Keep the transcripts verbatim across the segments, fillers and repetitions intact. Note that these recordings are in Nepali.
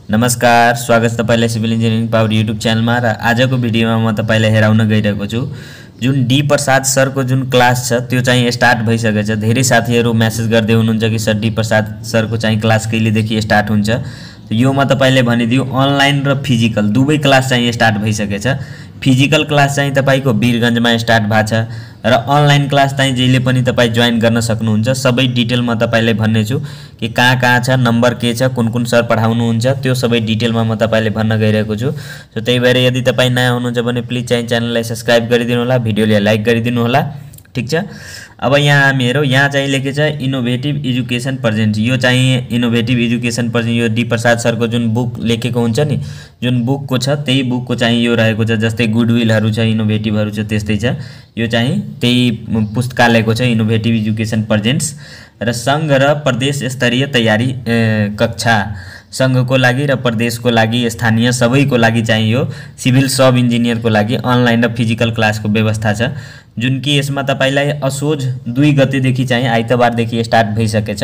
नमस्कार, स्वागत छ तपाईलाई सिभिल इन्जिनियरिङ पावर युट्युब च्यानलमा। र आजको भिडियोमा म तपाईलाई हेराउन गइरहेको छु जुन डी प्रसाद सरको जुन क्लास छ त्यो चाहिँ स्टार्ट भइसकेको छ। धेरै साथीहरु मेसेज गर्दै हुनुहुन्छ कि सर डी प्रसाद सरको चाहिँ क्लास कहिलेदेखि स्टार्ट हुन्छ। यो म तपाईलाई भनिदिउ, अनलाइन र फिजिकल दुवै क्लास चाहिँ स्टार्ट भइसकेको छ। फिजिकल क्लास चाहिँ तपाईको वीरगञ्जमा स्टार्ट भएको छ र अनलाइन क्लास चाहिँ जहिले पनि तपाई जोइन गर्न सक्नुहुन्छ। सबै डिटेल म तपाईलाई भन्ने छु कि कहाँ कहाँ छ, नम्बर के छ, कुन कुन सर पढाउनुहुन्छ, त्यो सबै डिटेलमा म तपाईलाई भन्न गइरहेको छु। सो त्यही भएर यदि तपाई नयाँ हुनुहुन्छ भने प्लिज चाहिँ च्यानललाई सब्स्क्राइब गरिदिनु होला, भिडियोलाई लाइक गरिदिनु होला। ठीक छ। अब यहाँ हामी हेरौँ, यहाँ चाहिँ लेखेको छ इनोभेटिभ एजुकेसन प्रेजेन्ट। यो चाहिँ इनोभेटिभ एजुकेसन प्रेजेन्ट यो डी प्रसाद सरको जुन बुक लेखेको हुन्छ नि, जुन बुकको छ त्यही बुकको चाहिँ यो रहेको छ। जस्तै गुडविलहरू छ, इनोभेटिभहरू छ, त्यस्तै छ। यो चाहिँ त्यही पुस्तकालयको छ, इनोभेटिभ एजुकेसन प्रेजेन्ट्स। र सङ्घ र प्रदेश स्तरीय तयारी कक्षा, संघको लागि र प्रदेशको लागि, स्थानीय सबैको लागि चाहिँ यो सिभिल सब इन्जिनियरको लागि अनलाइन र फिजिकल क्लासको व्यवस्था छ। जुन कि यसमा तपाईलाई असोज दुई गतेदेखि चाहिँ आइतबारदेखि स्टार्ट भइसकेछ।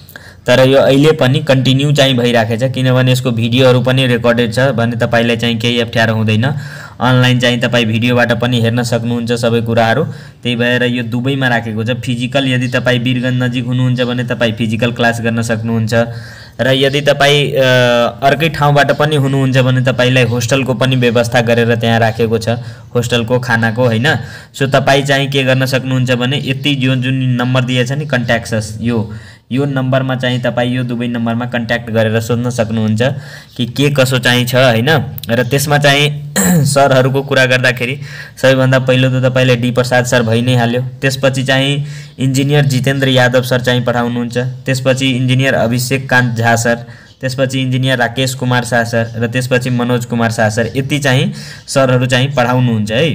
तर यो अहिले पनि कन्टिन्यू चाहिँ भइराखेको छ, किनभने यसको भिडियोहरू पनि रेकर्डेड छ भने तपाईलाई चाहिँ केही अप्ठ्यारो हुँदैन। अनलाइन चाहिँ तपाई भिडियोबाट पनि हेर्न सक्नुहुन्छ सबै कुराहरू। त्यही भएर यो दुवैमा राखेको छ। फिजिकल यदि तपाई वीरगञ्ज नजिक हुनुहुन्छ भने तपाई फिजिकल क्लास गर्न सक्नुहुन्छ, र यदि तपाई अर्कै ठाउँबाट पनि हुनुहुन्छ भने तपाईलाई होस्टलको पनि व्यवस्था गरेर त्यहाँ राखेको छ, होस्टलको खानाको हैन। सो तपाई चाहिँ के गर्न सक्नुहुन्छ भने यति जो जुन नम्बर दिएछ नि कन्ट्याक्ट्स, यो यो नम्बरमा चाहिँ तपाई यो दुवै नम्बरमा कन्ट्याक्ट गरेर सोध्न सक्नुहुन्छ कि के कसो चाहिँ छ हैन। र त्यसमा चाहिँ सरहरूको कुरा गर्दाखेरि सबैभन्दा पहिलो त तपाईले डी प्रसाद सर भइ नै हाल्यो। त्यसपछि चाहिँ इन्जिनियर जितेन्द्र यादव सर चाहिँ पढाउनुहुन्छ। त्यसपछि इन्जिनियर अभिषेक कान्त झा सर, त्यसपछि इन्जिनियर राकेश कुमार शाह सर, र त्यसपछि मनोज कुमार शाह सर। यति चाहिँ सरहरू चाहिँ पढाउनुहुन्छ है।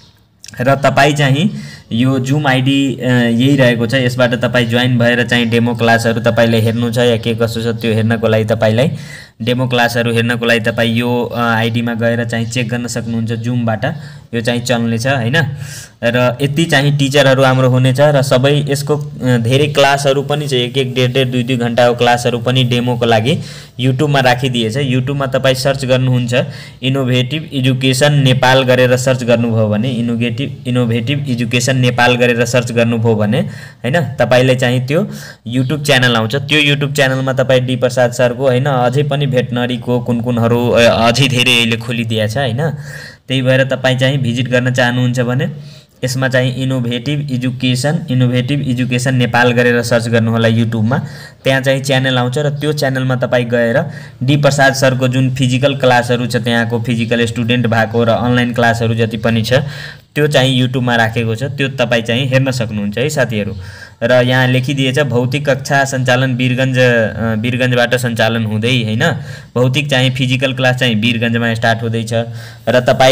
र तपाई चाहिँ यो जुम आइडी यही रहेको छ। यसबाट तपाई जोइन भएर चाहिँ डेमो क्लासहरू तपाईले हेर्नु छ या के कसो छ त्यो हेर्नको लागि तपाईलाई डेमो क्लासहरू हेर्नको लागि तपाई यो आइडीमा गएर चाहिँ चेक गर्न सक्नुहुन्छ। जुमबाट यो चाहिँ चल्नेछ हैन। र यति चाहिँ टिचरहरू हाम्रो हुनेछ र सबै यसको धेरै क्लासहरू पनि छ, एक एक डेढ डेढ दुई दुई घण्टाको क्लासहरू पनि डेमोको लागि युट्युबमा राखिदिएछ। युट्युबमा तपाई सर्च गर्नुहुन्छ इनोभेटिभ एजुकेसन नेपाल गरेर सर्च गर्नुभयो भने, इनोभेटिभ इनोभेटिभ एजुकेसन नेपाल गरेर सर्च गर्नुभयो भने हैन, तपाईले चाहिँ त्यो युट्युब च्यानल आउँछ। त्यो युट्युब च्यानलमा तपाई डी प्रसाद सरको हैन अझै पनि भेटनरीको कुन कुनहरू अझै धेरै अहिले खोलिदिएछ हैन। त्यही भएर तपाई चाहिँ भिजिट गर्न चाहनुहुन्छ भने यसमा चाहिँ innovative education innovative education Nepal गरेर सर्च गर्नु होला युट्युबमा। त्यहाँ चाहिँ च्यानल आउँछ र त्यो च्यानलमा तपाई गएर डी प्रसाद सरको जुन फिजिकल क्लासहरू छ, त्यहाँको फिजिकल स्टुडेन्ट भएको र अनलाइन क्लासहरू जति पनि छ त्यो चाहिँ युट्युबमा राखेको छ। त्यो तपाई चाहिँ हेर्न सक्नुहुन्छ है साथीहरू। र यहाँ लेखिदिएछ भौतिक कक्षा सञ्चालन वीरगञ्ज वीरगञ्जबाट सञ्चालन हुँदै हैन। भौतिक चाहिँ फिजिकल क्लास चाहिँ वीरगञ्जमा स्टार्ट हुँदैछ। र तपाई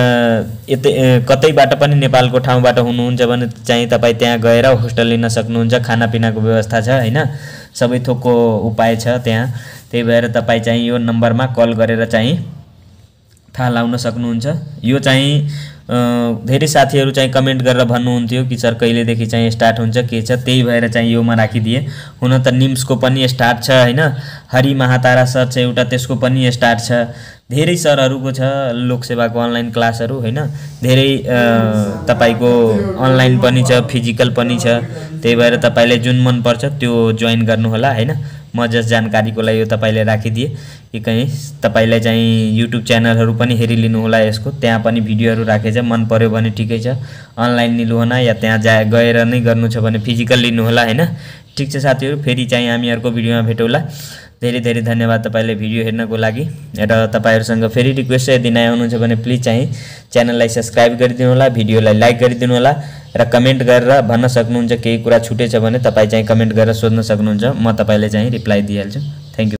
यतै कतैबाट पनि नेपालको ठाउँबाट हुनुहुन्छ भने चाहिँ तपाई त्यहाँ गएर होस्टल लिन सक्नुहुन्छ। खानापिनाको व्यवस्था छ हैन, सबै थोकको उपाय छ त्यहाँ। त्यही भएर तपाई चाहिँ यो नम्बरमा कल गरेर चाहिँ थाहा लाउन सक्नुहुन्छ। यो चाहिँ धेरै साथीहरू चाहिँ कमेन्ट गरेर भन्नुहुन्थ्यो कि सर कहिलेदेखि चाहिँ स्टार्ट हुन्छ के छ, त्यही भएर चाहिँ योमा राखिदिए। हुन त निम्सको पनि स्टार्ट छ हैन, हरि महातारा सर छ एउटा, त्यसको पनि स्टार्ट छ। धेरै सरहरूको छ लोकसेवाको अनलाइन क्लासहरू हैन। धेरै तपाईको अनलाइन पनि छ, फिजिकल पनि छ। त्यही भएर तपाईले जुन मन पर्छ त्यो जोइन गर्नु होला हैन। म जस्ट जानकारीको लागि यो तपाईले राखिदिए कि कहीँ तपाईलाई चाहिँ युट्युब च्यानलहरू पनि हेरिलिनु होला यसको। त्यहाँ पनि भिडियोहरू राखेछ, मन पर्यो भने ठिकै छ, अनलाइन लिनु होला या त्यहाँ जा गएर नै गर्नु छ भने फिजिकल लिनु होला हैन। ठीक छ साथीहरू, फेरि चाहिँ हामी अर्को भिडियोमा भेटौँला। धेरै धेरै धन्यवाद तपाईले भिडियो हेर्नको लागि। र तपाईहरुसँग फेरि रिक्वेस्ट छ, यदि नयाँ हुनुहुन्छ भने प्लिज चाहिँ च्यानललाई सब्स्क्राइब गरिदिनु होला, भिडियोलाई लाइक गरिदिनु होला, र कमेन्ट गरेर भन्न सक्नुहुन्छ केही कुरा छुटेछ भने तपाई चाहिँ कमेन्ट गरेर सोध्न सक्नुहुन्छ। म तपाईलाई चाहिँ रिप्लाई दिइहाल्छु।